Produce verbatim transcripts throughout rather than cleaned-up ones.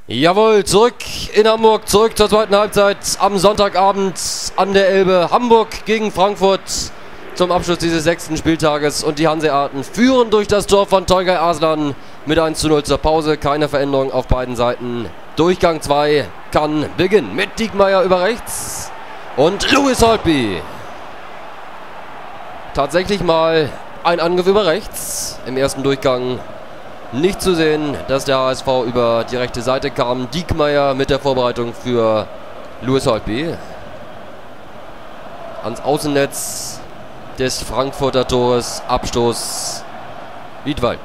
Jawohl, zurück in Hamburg, zurück zur zweiten Halbzeit am Sonntagabend an der Elbe. Hamburg gegen Frankfurt zum Abschluss dieses sechsten Spieltages. Und die Hanseaten führen durch das Tor von Tolgay Arslan mit eins zu null zur Pause. Keine Veränderung auf beiden Seiten. Durchgang zwei kann beginnen mit Diekmeyer über rechts und Lewis Holtby. Tatsächlich mal ein Angriff über rechts im ersten Durchgang. Nicht zu sehen, dass der H S V über die rechte Seite kam. Diekmeyer mit der Vorbereitung für Lewis Holtby. Ans Außennetz des Frankfurter Tores. Abstoß Wiedwald.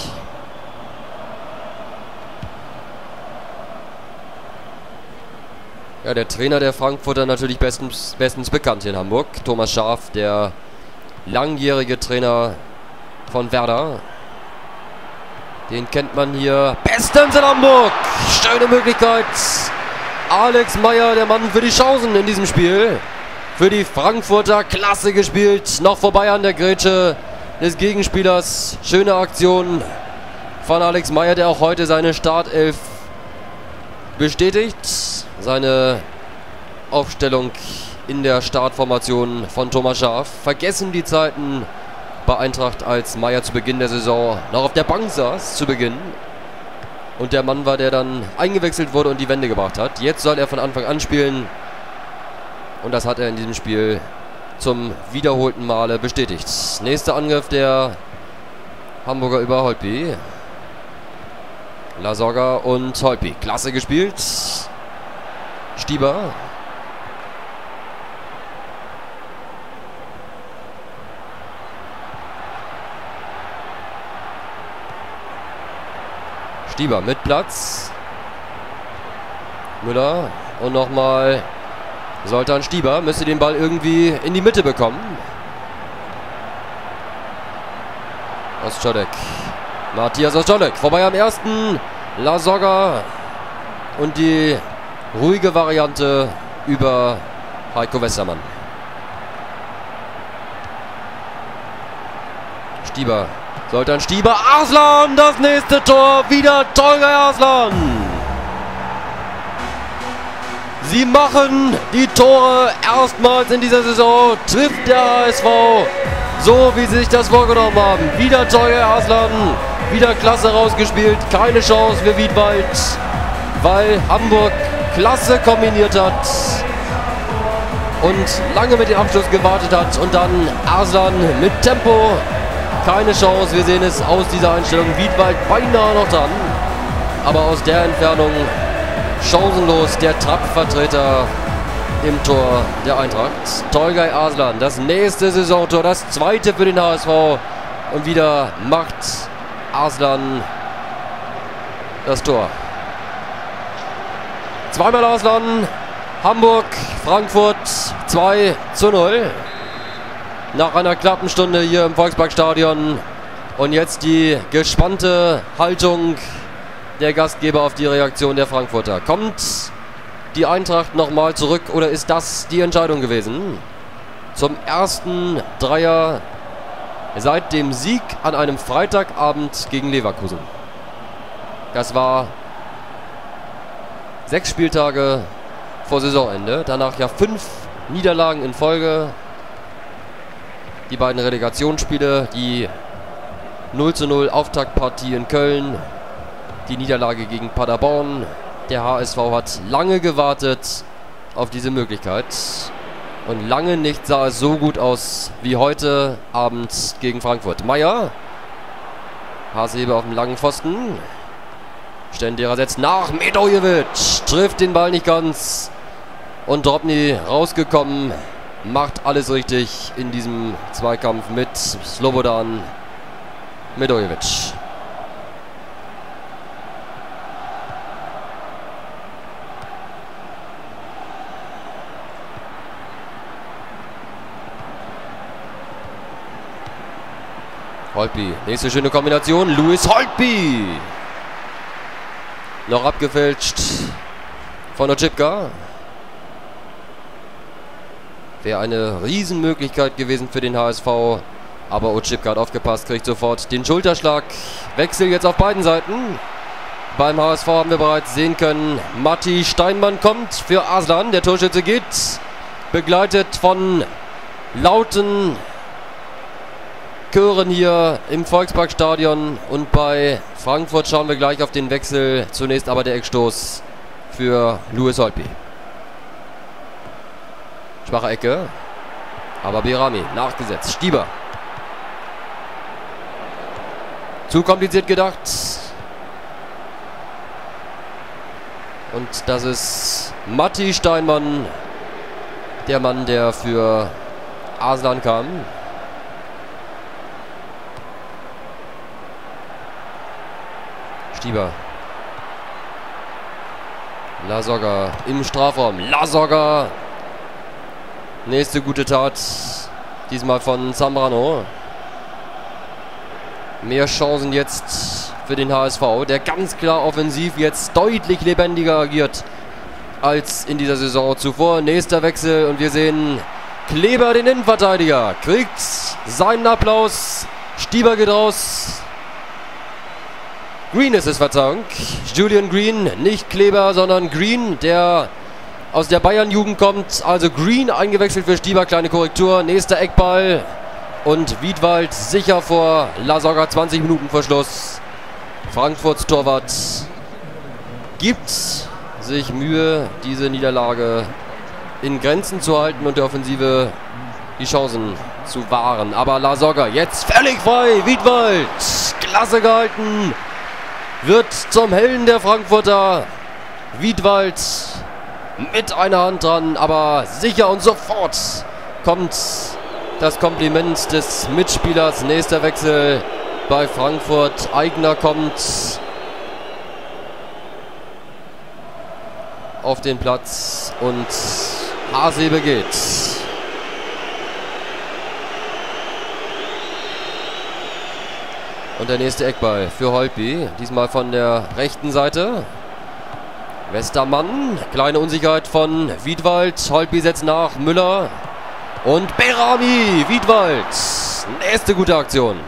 Ja, der Trainer der Frankfurter natürlich bestens, bestens bekannt hier in Hamburg. Thomas Schaaf, der langjährige Trainer von Werder. Den kennt man hier bestens in Hamburg. Schöne Möglichkeit. Alex Meyer, der Mann für die Chancen in diesem Spiel. Für die Frankfurter klasse gespielt. Noch vorbei an der Grätsche des Gegenspielers. Schöne Aktion von Alex Meyer, der auch heute seine Startelf bestätigt. Seine Aufstellung in der Startformation von Thomas Schaaf. Vergessen die Zeiten bei Eintracht, als Meyer zu Beginn der Saison noch auf der Bank saß, zu Beginn. Und der Mann war, der dann eingewechselt wurde und die Wende gebracht hat. Jetzt soll er von Anfang an spielen. Und das hat er in diesem Spiel zum wiederholten Male bestätigt. Nächster Angriff der Hamburger über Holtby. Lasogga und Holtby. Klasse gespielt. Stieber. Stieber mit Platz. Müller. Und nochmal Zoltan Stieber. Müsste den Ball irgendwie in die Mitte bekommen. Ostschodek. Matthias Ostschodek. Vorbei am ersten. Lasogga. Und die ruhige Variante über Heiko Westermann. Stieber. Zoltan Stieber. Arslan, das nächste Tor. Wieder Tolgay Arslan. Sie machen die Tore erstmals in dieser Saison. Trifft der H S V so, wie sie sich das vorgenommen haben. Wieder Tolgay Arslan. Wieder klasse rausgespielt. Keine Chance für Wiedwald, weil Hamburg klasse kombiniert hat und lange mit dem Abschluss gewartet hat. Und dann Arslan mit Tempo. Keine Chance, wir sehen es aus dieser Einstellung. Wiedwald beinahe noch dran, aber aus der Entfernung chancenlos der Trapp-Vertreter im Tor der Eintracht. Tolgay Arslan, das nächste Saisontor, das zweite für den H S V. Und wieder macht Arslan das Tor. Zweimal Arslan. Hamburg, Frankfurt zwei zu null. Nach einer knappen Stunde hier im Volksparkstadion. Und jetzt die gespannte Haltung der Gastgeber auf die Reaktion der Frankfurter. Kommt die Eintracht nochmal zurück oder ist das die Entscheidung gewesen? Zum ersten Dreier seit dem Sieg an einem Freitagabend gegen Leverkusen. Das war sechs Spieltage vor Saisonende. Danach ja fünf Niederlagen in Folge. Die beiden Relegationsspiele, die null zu null Auftaktpartie in Köln, die Niederlage gegen Paderborn. Der H S V hat lange gewartet auf diese Möglichkeit. Und lange nicht sah es so gut aus wie heute Abend gegen Frankfurt. Meyer. Hasebe auf dem langen Pfosten. Stendera setzt nach. Medojevic trifft den Ball nicht ganz. Und Drobny rausgekommen. Macht alles richtig in diesem Zweikampf mit Slobodan Medojevic. Holtby, nächste schöne Kombination. Lewis Holtby. Noch abgefälscht von Oczipka. Wäre eine Riesenmöglichkeit gewesen für den H S V. Aber Oczipka hat aufgepasst, kriegt sofort den Schulterschlag. Wechsel jetzt auf beiden Seiten. beim H S V haben wir bereits sehen können, Matti Steinmann kommt für Arslan. Der Torschütze geht, begleitet von lauten Chören hier im Volksparkstadion. Und bei Frankfurt schauen wir gleich auf den Wechsel. Zunächst aber der Eckstoß für Louis Holtby. Schwache Ecke, aber Behrami nachgesetzt. Stieber. Zu kompliziert gedacht. Und das ist Matti Steinmann, der Mann, der für Arslan kam. Stieber. Lasogga im Strafraum. Lasogga. Nächste gute Tat. Diesmal von Zambrano. Mehr Chancen jetzt für den H S V, der ganz klar offensiv jetzt deutlich lebendiger agiert als in dieser Saison zuvor. Nächster Wechsel und wir sehen Kleber, den Innenverteidiger, kriegt seinen Applaus. Stieber geht raus. Green ist es, Verzeihung. Julian Green, nicht Kleber, sondern Green, der aus der Bayern-Jugend kommt. Also Green eingewechselt für Stieber, kleine Korrektur. Nächster Eckball und Wiedwald sicher vor Lasogga, zwanzig Minuten vor Schluss. Frankfurts Torwart gibt sich Mühe, diese Niederlage in Grenzen zu halten und der Offensive die Chancen zu wahren. Aber Lasogga jetzt völlig frei. Wiedwald, klasse gehalten, wird zum Helden der Frankfurter. Wiedwald mit einer Hand dran, aber sicher und sofort kommt das Kompliment des Mitspielers. Nächster Wechsel bei Frankfurt. Aigner kommt auf den Platz und Hasebe geht. Und der nächste Eckball für Holtby. Diesmal von der rechten Seite. Westermann. Kleine Unsicherheit von Wiedwald. Holtby setzt nach. Müller. Und Behrami. Wiedwald. Nächste gute Aktion.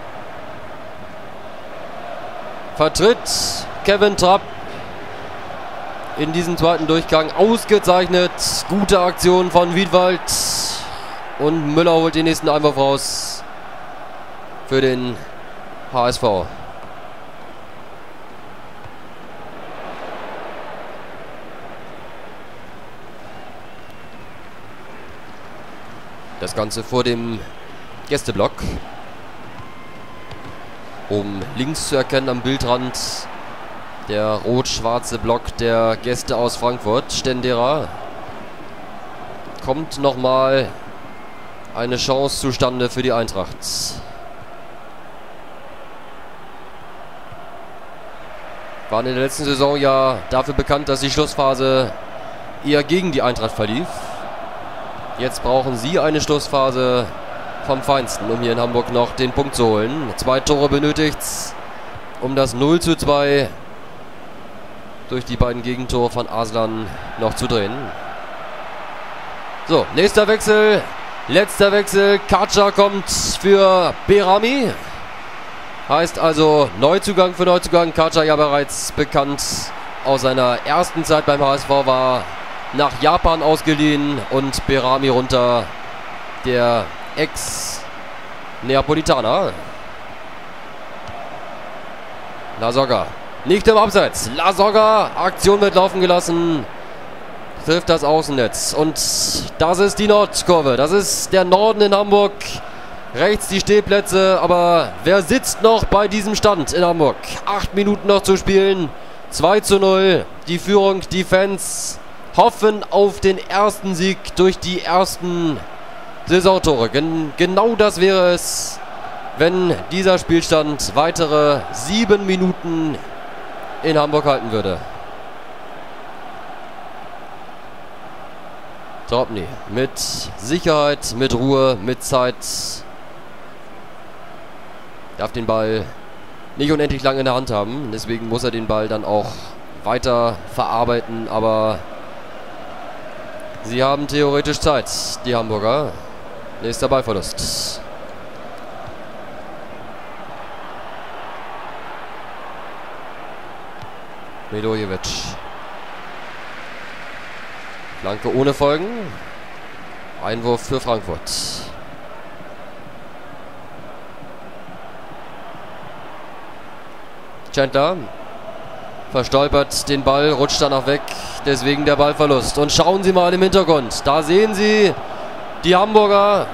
Vertritt Kevin Trapp in diesem zweiten Durchgang. Ausgezeichnet. Gute Aktion von Wiedwald. Und Müller holt den nächsten Einwurf raus für den H S V. Das Ganze vor dem Gästeblock. Oben links zu erkennen am Bildrand der rot-schwarze Block der Gäste aus Frankfurt. Stendera. Kommt nochmal eine Chance zustande für die Eintracht. Waren in der letzten Saison ja dafür bekannt, dass die Schlussphase eher gegen die Eintracht verlief. Jetzt brauchen sie eine Schlussphase vom Feinsten, um hier in Hamburg noch den Punkt zu holen. Zwei Tore benötigt, um das null zu zwei durch die beiden Gegentore von Arslan noch zu drehen. So, nächster Wechsel, letzter Wechsel. Katscha kommt für Behrami. Heißt also Neuzugang für Neuzugang. Katscha ja bereits bekannt aus seiner ersten Zeit beim H S V, war nach Japan ausgeliehen und Behrami runter, der Ex-Neapolitaner. Lasogga nicht im Abseits. Lasogga, Aktion wird laufen gelassen, trifft das Außennetz und das ist die Nordkurve. Das ist der Norden in Hamburg. Rechts die Stehplätze, aber wer sitzt noch bei diesem Stand in Hamburg? Acht Minuten noch zu spielen. zwei zu null. Die Führung, die Fans hoffen auf den ersten Sieg durch die ersten Saisontore. Gen genau das wäre es, wenn dieser Spielstand weitere sieben Minuten in Hamburg halten würde. Drobny mit Sicherheit, mit Ruhe, mit Zeit. Darf den Ball nicht unendlich lange in der Hand haben. Deswegen muss er den Ball dann auch weiter verarbeiten. Aber sie haben theoretisch Zeit, die Hamburger. Nächster Ballverlust. Milojevic. Flanke ohne Folgen. Einwurf für Frankfurt. Chandler verstolpert den Ball, rutscht danach weg. Deswegen der Ballverlust. Und schauen Sie mal im Hintergrund. Da sehen Sie die Hamburger,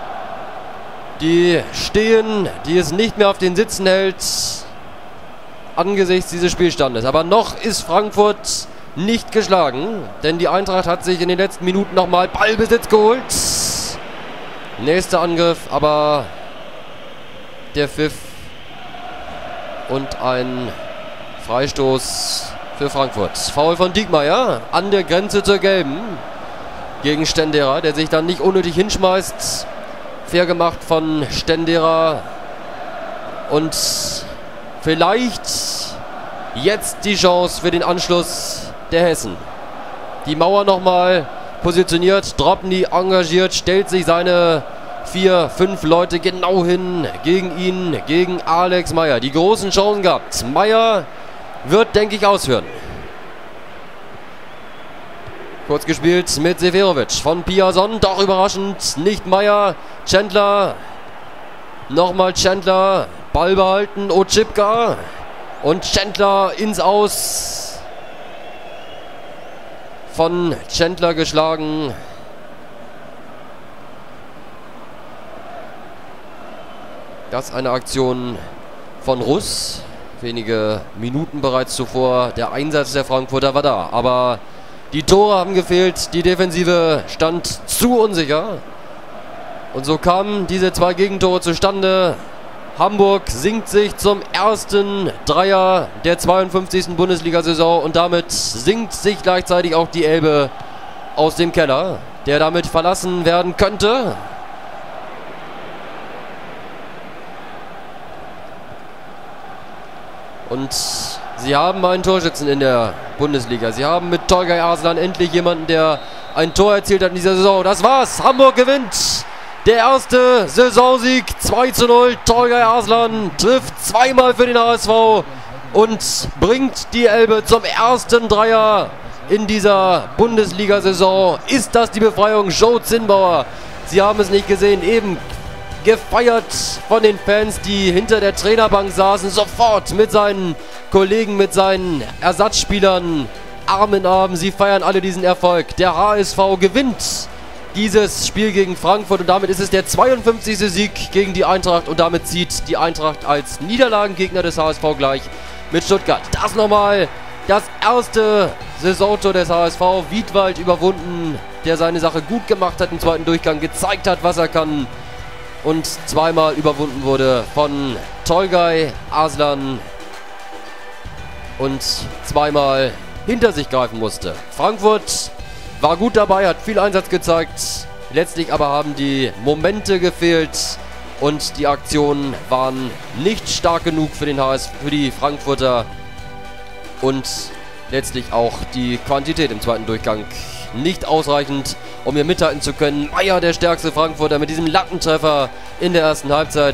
die stehen, die es nicht mehr auf den Sitzen hält, angesichts dieses Spielstandes. Aber noch ist Frankfurt nicht geschlagen, denn die Eintracht hat sich in den letzten Minuten nochmal Ballbesitz geholt. Nächster Angriff, aber der Pfiff und ein Freistoß für Frankfurt. Foul von Diekmeyer an der Grenze zur Gelben gegen Stendera, der sich dann nicht unnötig hinschmeißt. Fair gemacht von Stendera. Und vielleicht jetzt die Chance für den Anschluss der Hessen. Die Mauer nochmal positioniert. Drobny engagiert, stellt sich seine vier, fünf Leute genau hin gegen ihn, gegen Alex Meyer. Die großen Chancen gehabt. Meyer wird, denke ich, ausführen. Kurz gespielt mit Seferovic von Piazon. Doch überraschend nicht Meyer. Chandler. Nochmal Chandler. Ball behalten. Otschipka. Und Chandler ins Aus. Von Chandler geschlagen. Das eine Aktion von Russ. Wenige Minuten bereits zuvor. Der Einsatz der Frankfurter war da. Aber die Tore haben gefehlt. Die Defensive stand zu unsicher. Und so kamen diese zwei Gegentore zustande. Hamburg sinkt sich zum ersten Dreier der zweiundfünfzigsten Bundesliga-Saison. Und damit sinkt sich gleichzeitig auch die Elbe aus dem Keller, der damit verlassen werden könnte. Und sie haben einen Torschützen in der Bundesliga. Sie haben mit Tolgay Arslan endlich jemanden, der ein Tor erzielt hat in dieser Saison. Das war's. Hamburg gewinnt. Der erste Saisonsieg. zwei zu null. Tolgay Arslan trifft zweimal für den H S V und bringt die Elbe zum ersten Dreier in dieser Bundesliga-Saison. Ist das die Befreiung? Joe Zinnbauer. Sie haben es nicht gesehen. Eben gefeiert von den Fans, die hinter der Trainerbank saßen, sofort mit seinen Kollegen, mit seinen Ersatzspielern Arm in Arm. Sie feiern alle diesen Erfolg. Der H S V gewinnt dieses Spiel gegen Frankfurt und damit ist es der zweiundfünfzigste Sieg gegen die Eintracht und damit zieht die Eintracht als Niederlagengegner des H S V gleich mit Stuttgart. Das nochmal das erste Saisontor des H S V. Wiedwald überwunden, der seine Sache gut gemacht hat im zweiten Durchgang, gezeigt hat, was er kann. Und zweimal überwunden wurde von Tolgay Arslan und zweimal hinter sich greifen musste. Frankfurt war gut dabei, hat viel Einsatz gezeigt. Letztlich aber haben die Momente gefehlt und die Aktionen waren nicht stark genug für den H S V, für die Frankfurter. Und letztlich auch die Quantität im zweiten Durchgang nicht ausreichend, um hier mithalten zu können. Meyer, der stärkste Frankfurter, mit diesem Lattentreffer in der ersten Halbzeit.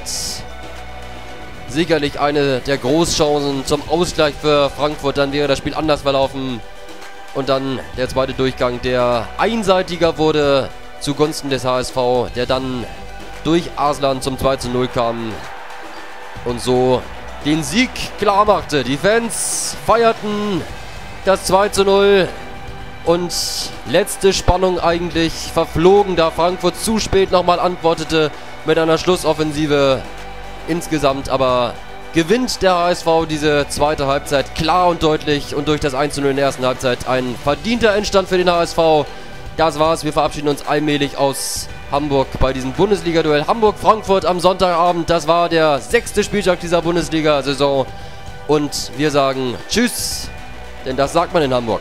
Sicherlich eine der Großchancen zum Ausgleich für Frankfurt. Dann wäre das Spiel anders verlaufen. Und dann der zweite Durchgang, der einseitiger wurde zugunsten des H S V, der dann durch Arslan zum zwei zu null kam und so den Sieg klar machte. Die Fans feierten das zwei zu null. Und letzte Spannung eigentlich verflogen, da Frankfurt zu spät nochmal antwortete mit einer Schlussoffensive. Insgesamt aber gewinnt der H S V diese zweite Halbzeit klar und deutlich und durch das eins zu null in der ersten Halbzeit ein verdienter Endstand für den H S V. Das war's, wir verabschieden uns allmählich aus Hamburg bei diesem Bundesliga-Duell Hamburg-Frankfurt am Sonntagabend. Das war der sechste Spieltag dieser Bundesliga-Saison und wir sagen Tschüss, denn das sagt man in Hamburg.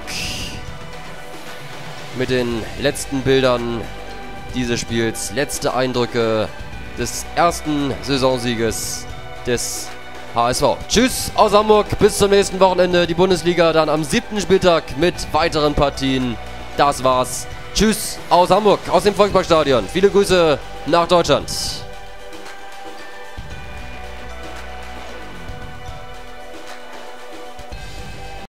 Mit den letzten Bildern dieses Spiels, letzte Eindrücke des ersten Saisonsieges des H S V. Tschüss aus Hamburg, bis zum nächsten Wochenende. Die Bundesliga dann am siebten Spieltag mit weiteren Partien. Das war's. Tschüss aus Hamburg, aus dem Volksparkstadion. Viele Grüße nach Deutschland.